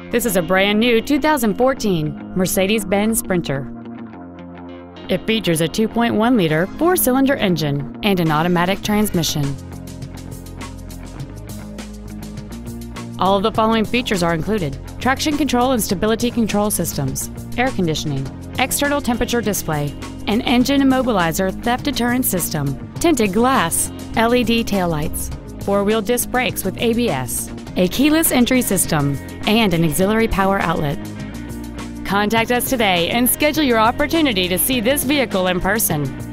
This is a brand new 2014 Mercedes-Benz Sprinter. It features a 2.1-liter four-cylinder engine and an automatic transmission. All of the following features are included: traction control and stability control systems, air conditioning, external temperature display, an engine immobilizer theft deterrent system, tinted glass, LED taillights, four-wheel disc brakes with ABS, a keyless entry system, and an auxiliary power outlet. Contact us today and schedule your opportunity to see this vehicle in person.